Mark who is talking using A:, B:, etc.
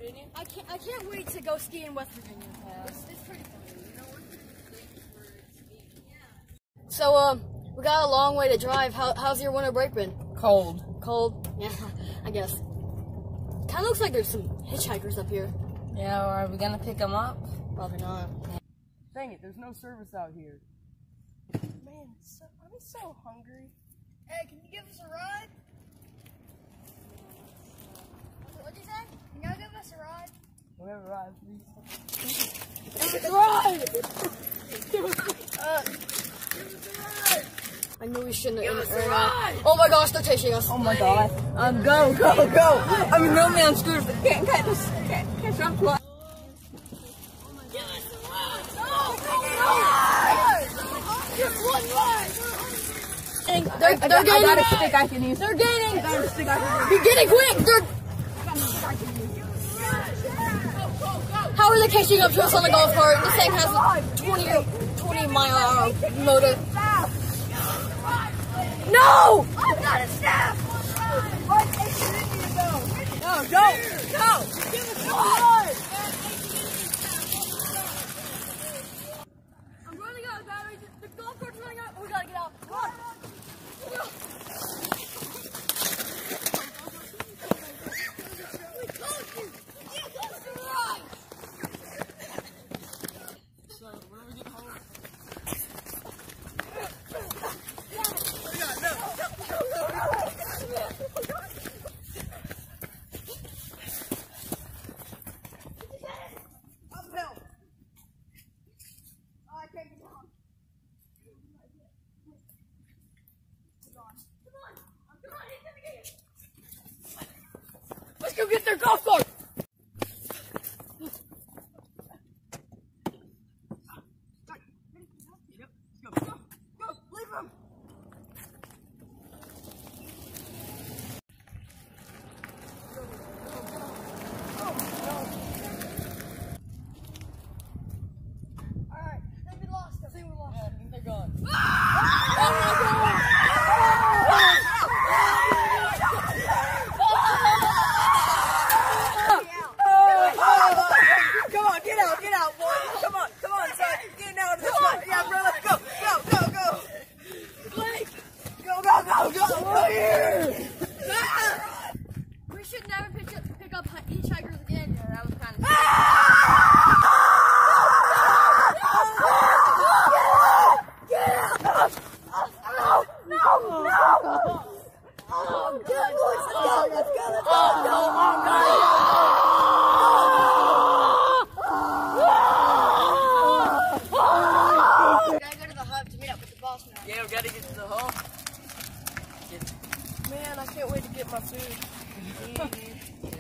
A: Virginia?
B: I can't wait to go ski in West Virginia.
A: Yeah.
B: It's pretty fun. You know, we're pretty for skiing. Yeah. So we got a long way to drive. How's your winter break been?
A: Cold.
B: Cold? Yeah, I guess. Kind of looks like there's some hitchhikers up here.
A: Yeah, are we gonna pick them up?
B: Probably not.
A: Dang it, there's no service out here.
B: Man, I'm so hungry. Hey, can you give us a ride? What'd you say? Can you give us a ride?
A: We'll have a ride, please.
B: Give us a ride! I knew we shouldn't have. Give us a ride! Oh my gosh, they're chasing us.
A: Oh my god. Go, go, go! I mean, no man scooters can't catch us. Can't catch up to us.
B: Give us a ride! No! Just one ride! They're
A: I
B: gaining.
A: got a stick I can use.
B: They're gaining.
A: I got a stick I can use.
B: You're getting quick. How are they catching up to us on the golf cart? This thing has a 20-mile-an-hour motor. No!
C: I've got a staff!
A: No, go! Go!
C: Give us a ride!
B: I'm running out of battery. The golf cart's running out. We gotta get out. Come on.
A: Let's go get their golf cart!
B: We should never pick up hitchhikers again. Yeah, that was kind of.
A: Yeah, we gotta get to the home. Man, I can't wait to get my food.